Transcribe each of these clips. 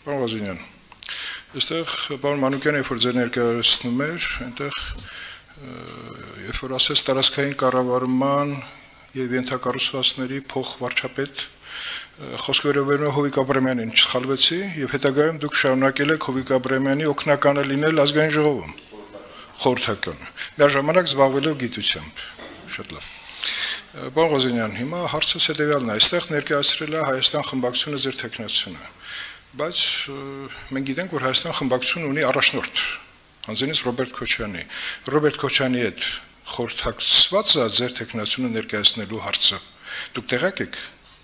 Պարոն Ղազարյան, այստեղ պարոն Մանուկյանը երբ որ ձեր ներկայացնում էր, այնտեղ երբ որ ասես տարածքային կառավարման եւ ենթակառուցվածքների փոխվարչապետ խոսքը վերաբերում է Հովիկ Աբրամյանին, չսխալվեցի եւ հետագայում դուք շարունակել եք Հովիկ Աբրամյանի օգնականը լինել ազգային ժողովում, խորհրդական, միաժամանակ զբաղվելով գիտությամբ, շատ լավ։ Պարոն Ղազարյան, հիմա հարցս հետեւյալն է, այստեղ ներկայացրել է Հայաստան խմբակցությունը ձեր տեխնացիոնը, բայց մենք գիտենք, որ Հայաստան խմբակցությունը ունի առաջնորդ, հանձնից Ռոբերտ Քոչյանի հետ խորհրդակցված է ձեր տեխնացիոնը ներկայացնելու հարցը, դուք տեղյակ եք։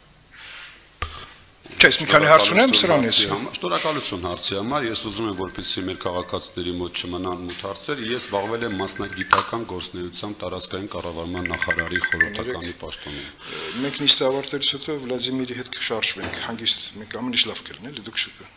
Չես մի քանի հարց ունեմ սրանից։ Շնորհակալություն հարցի համար, ես ուզում եմ որպեսզի մեր քաղաքացիների մոտ չմնան մութ հարցեր, ես զբաղվել եմ մասնագիտական գործունեությամբ տարածքային կառավարման նախարարի խորհրդականի պաշտոնում։ Մենք նիստը ավարտելուց հետո Վլադիմիրի հետ կշարժվենք, հանգիստ մենք ամեն ինչ լավ կլինի, էլի դուք շուտ։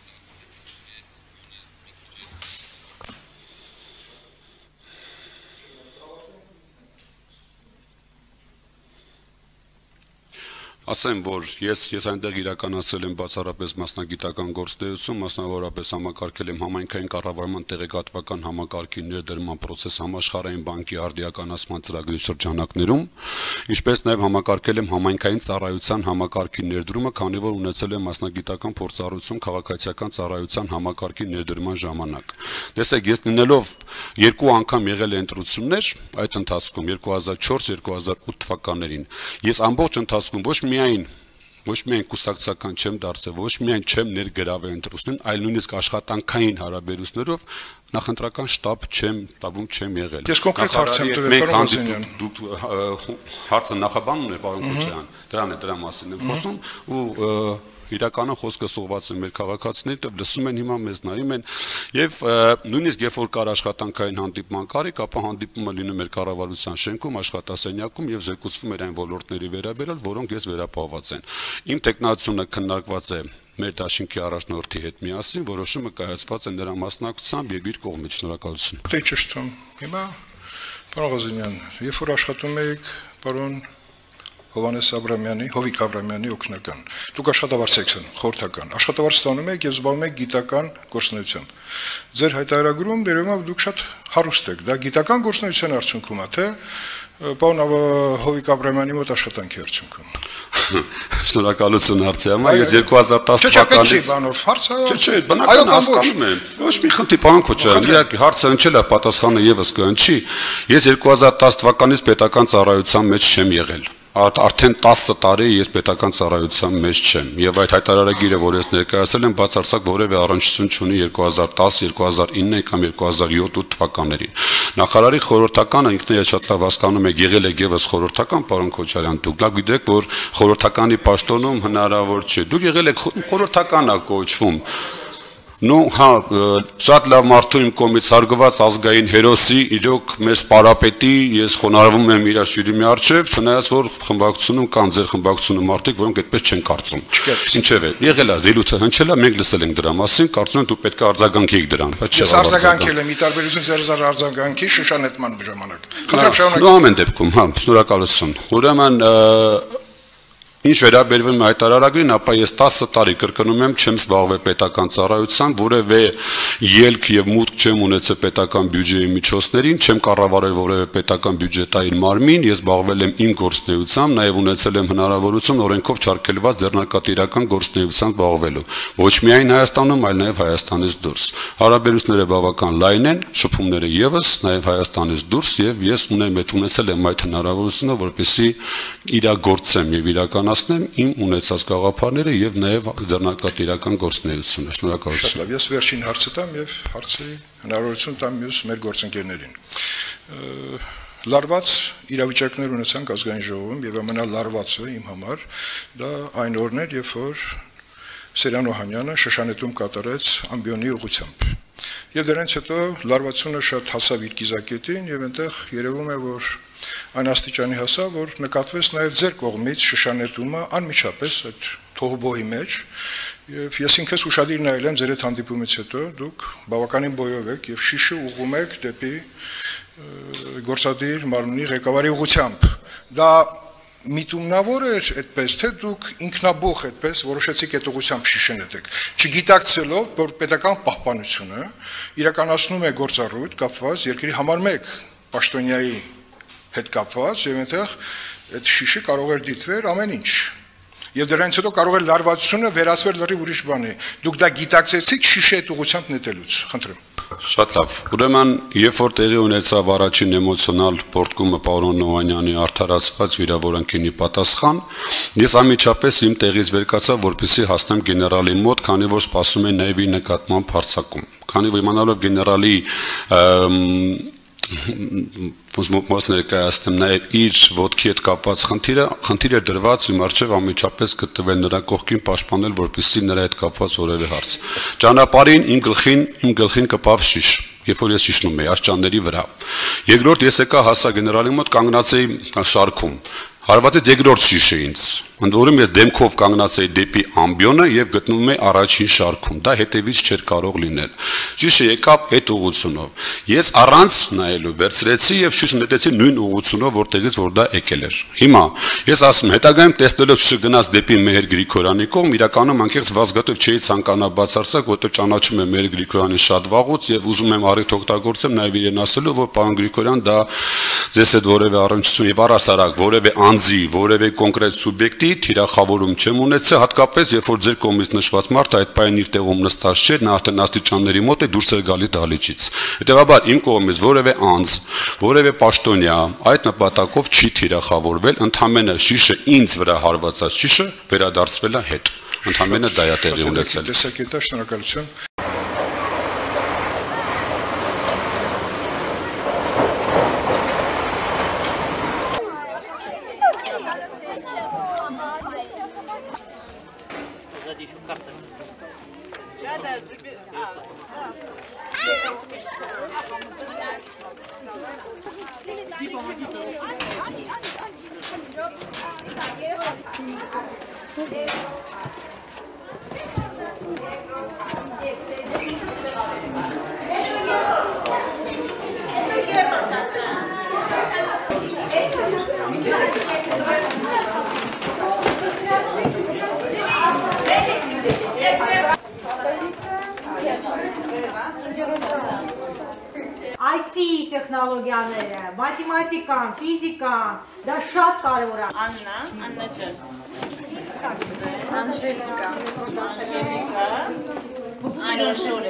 Ասեմ, որ ես այնտեղ իրականացրել եմ բացառապես մասնագիտական գործունեություն, մասնավորապես համակարգել եմ համայնքային կառավարման տեղեկատվական համակարգի ներդրման process համաշխարհային բանկի արդիականացման ծրագրի շրջանակներում, ինչպես նաև համակարգել եմ համայնքային ծառայության համակարգի ներդրումը, քանի որ ունեցել եմ մասնագիտական փորձառություն քաղաքացիական ծառայության համակարգի ներդրման ժամանակ։ Տեսեք, ես լինելով երկու անգամ եղել եմ ընտրություններ, այդ ընթացքում 2004-2008 թվականներին, ես ամբողջ ընթացքում ոչ միայն կուսակցական չեմ դարձել, ոչ միայն չեմ ներգրավել ընտրություններին, այլ նույնիսկ աշխատանքային հարաբերություններով նախընտրական շտաբ չեմ եղել։ Ես կոնկրետ հարց եմ տվել, պարոն Ղազարյան։ Դուք հարցը նախաբանում եք, պարոն Քոչարյան, դրա մասին եմ խոսում ու իրականում խոսքը սողված է մեր քաղաքացիների, լսում են հիմա մեզ նայում են եւ նույնիսկ երբ որ կար աշխատանքային հանդիպման կարիք, ապա հանդիպումը լինում էր կառավարության շենքում, աշխատասենյակում եւ զեկուցվում էր այն ոլորտների վերաբերյալ, որոնք ես վերապահված են։ Իմ տեխնացիոնը քննարկված է մեր դաշինքի առաջնորդի հետ միասին, որոշումը կայացված է նրա մասնակցությամբ եւ իր կողմից։ Շնորհակալություն։ Դե ճիշտ է։ Հիմա պարոն Ղազարյան, երբ որ աշխատում եք պարոն Հովանես Աբրամյանի, Հովիկ Աբրամյանի օգնական։ Դուք աշխատավարձ եք խորհրդական։ Աշխատավարձ ստանում եք եւ զբաղվում եք գիտական գործունեությամբ։ Ձեր հայտարարագրում դերում է դուք շատ հարուստ եք։ Դա գիտական գործունեության արդյունքում է, թե պարոն Հովիկ Աբրամյանի մոտ աշխատանքի արդյունքում։ Շնորհակալություն հարցի համար։ Ես 2010 թվականից Չէ, բնական հասկանում եմ։ Ոչ մի խնդիր, պարոն Քոչարյան, իհարկե հարցը հնչել է, պատասխանը եւս կհնչի։ Ես 2010 թվականից պետական ծառայության մեջ չեմ եղել։ Արդեն 10 տարի ես պետական ծառայության մեջ չեմ եւ այդ հայտարարագիրը, որ ես ներկայացրել եմ, բացարձակ որևէ առնչություն չունի 2010, 2009 կամ 2007 թվականներին։ Նախարարի խորհրդականը ինքն էլ շատ լավ հասկանում եք, եղել եք եւս խորհրդական, պարոն Քոչարյան, դուք լավ գիտեք, որ խորհրդականի պաշտոնում հնարավոր չէ։ Դուք եղել եք խորհրդական ա կոչվում։ Շատ լավ մարդու իմ կողմից հարգված ազգային հերոսի, իրոք մեր սպարապետի, ես խոնարհվում եմ իր շիրիմի առջև, չնայած որ խմբակցությունում կան ձեր խմբակցությունը մարդիկ, որոնք այդպես չեն կարծում։ Ինչևէ, եղել է, դելույթը հնչել է, մենք լսել ենք դրա մասին, կարծում եմ դուք պետք է արձագանքեիք դրան, բայց չէ։ Ես արձագանքել եմ, ի տարբերություն ձեր արձագանքի շշանետման ժամանակ։ Խնդրեմ շարունակեք։ Նույն ամեն դեպքում, շնորհակալություն։ Ուրեմն Ինչ վերաբերվում է հայտարարագրին, ապա ես 10 տարի կրկնում եմ, չեմ զբաղվել պետական ծառայությամբ, որևէ ելք եւ մուտք չեմ ունեցել պետական բյուջեի միջոցներին, չեմ կառավարել որևէ պետական բյուջետային մարմին, ես զբաղվել եմ իմ գործունեությամբ, նաեւ ունեցել եմ հնարավորություն օրենքով չարգելված ձեռնարկատիրական գործունեությամբ զբաղվելու։ Ոչ միայն Հայաստանում, այլ նաեւ Հայաստանից դուրս։ Հարաբերությունները բավական լայն են, շփումները եւս, նաեւ Հայաստանից դուրս եւ ես ունեցել եմ այդ հնարավորությունը, որպեսզի իրագործեմ եւ իրականացնեմ իմ ունեցած գաղափարները եւ նաեւ ձեռնարկատիրական գործունեությունը։ Շնորհակալություն։ Լավ, ես վերջին հարցը տամ եւ հարցի հնարավորություն տամ մյուս մեր գործընկերներին։ Լարված իրավիճակներ ունեցանք ազգային ժողովում եւ ամենալարվածը իմ համար դա այն օրն էր, երբ որ Սերյան Օհանյանը շշանետում կատարեց ամբիոնի ուղղությամբ։ Եվ դրանից հետո լարվածությունը շատ հասավ իր կիզակետին եւ այնտեղ երևում է, որ այն աստիճանի հասավ, որ նկատվեց նաև ձեր կողմից շշանետումը անմիջապես այդ թողբոյի մեջ եւ ես ինքս ուշադիր նայել եմ ձեր այդ հանդիպումից հետո դուք բավականին բոյով եք եւ շիշը ուղղում եք դեպի գործադիր մարմնի ղեկավարի ուղղությամբ դա միտումնավոր էր այդպես, թե դուք ինքնաբուխ այդպես որոշեցիք այդ ուղղությամբ շիշենետեք, չգիտակցելով, որ պետական պահպանությունը իրականացնում է գործառույթ կապված երկրի համար 1 պաշտոնյայի հետ կապված, եւ այնտեղ այդ շիշը կարող էր դիտվել ամեն ինչ։ Եվ դրանից հետո կարող է լարվածությունը վերածվել լրիվ ուրիշ բանի։ Դուք դա գիտակցեցիք շիշի այդ ուղղությամբ նետելուց։ Խնդրեմ։ Շատ լավ։ Ուրեմն, երբ որ տեղի ունեցավ առաջին էմոցիոնալ պորտկումը պարոն Նոհանյանի արդարացված վիրավորանքինի պատասխան, ես անմիջապես իմ տեղից վեր կացա, որպեսզի հասնեմ գեներալի մոտ, քանի որ սպասում են նաև իր նկատմամբ հարձակում։ Քանի որ իմանալով գեներալի ոս ներկայացնում նաև իր ոտքի հետ կապված խնդիրը դրված իմ առջև անմիջապես գտնվել նրա կողքին պաշտպանել, որպեսզի նրա հետ կապված որևէ հարց։ Ճանապարհին իմ գլխին կպավ շիշ, երբ որ ես շիշնում էի աշճանների վրա։ Երկրորդ ես եկա հասա գեներալի մոտ, կանգնած էի շարքում։ Հարվածեց երկրորդ շիշը ինձ։ Ընդ որում ես դեմքով կանգնած էի դեպի ամբիոնը եւ գտնվում էի առաջին շարքում։ Դա հետևից չէր կարող լինել։ Շիշը եկավ այդ ուղղությունով։ Ես առանց նայելու վերցրեցի եւ շիշը նետեցի նույն ուղղությունով, որտեղից որ դա եկել էր։ Հիմա ես ասում եմ, հետագայում տեսնելով շիշը գնաց դեպի Մեհեր Գրիգորյանի կողմ, իրականում անկեղծ վազգատով չէի ցանկանա բացարձակ, որտեղ ճանաչում եմ Մեհեր Գրիգորյանին շատ վաղուց եւ ուզում եմ առիթ օգտագործեմ նաեւ իրեն ասելու, որ պարոն Գրիգորյան դա ձեզ հետ որևէ առնչություն եւ առասարակ որևէ անձի, որևէ կոնկրետ սուբյեկտի թիրախավորում չեմ ունեցել, հատկապես երբ որ ձեր կողմից նշված մարդը այդ պայն իր տեղում նստած չէր, նա արդեն աստիճանների մոտ է դուրս էր գալի դահլիճից։ Հետևաբար իմ կողմից որևէ անձ, որևէ պաշտոնյա այդ նպատակով չի թիրախավորվել, ընդամենը շիշը ինձ վրա հարվածած շիշը վերադարձվել է հետ։ Ընդամենը դա է տեղի ունեցել։ Տեսակետը շնորհակալություն։ IT տեխնոլոգիաները, մաթեմատիկան, ֆիզիկան, դա շատ կարևոր է։ Աննա ջան։ Անժելիկա, Անաշորե,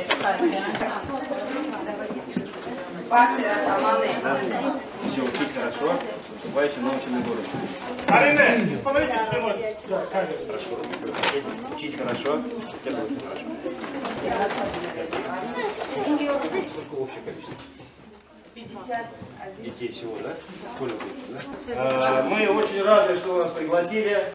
Все, учить хорошо, поступаете научены город. Арина, не становитесь прямой. Хорошо. Учись хорошо, все будет хорошо. Сколько общее количество? 51. Детей всего, да? Сколько будет, да? Мы очень рады, что вас пригласили.